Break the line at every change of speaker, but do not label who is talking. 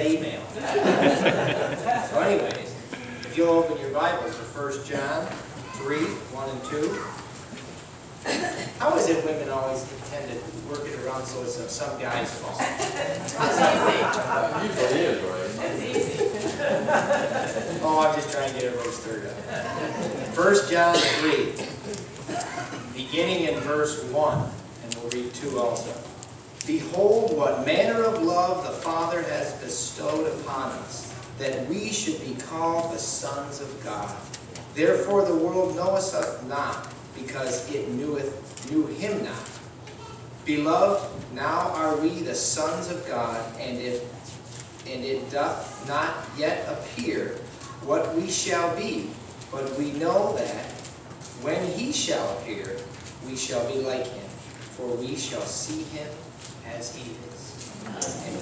mail. So anyways, if you'll open your Bibles to 1 John 3, 1 and 2. How is it women always tend to work it around so it's some guy's fault?
It's easy.
Usually is, right?
It's easy.
Oh, I'm just trying to get everybody stirred up. 1 John 3, beginning in verse 1, and we'll read 2 also. Behold, what manner of love the Father has bestowed upon us, that we should be called the sons of God. Therefore the world knoweth us not, because it knew him not. Beloved, now are we the sons of God, and it doth not yet appear what we shall be, but we know that when he shall appear, we shall be like him, for we shall see him as he is. Amen.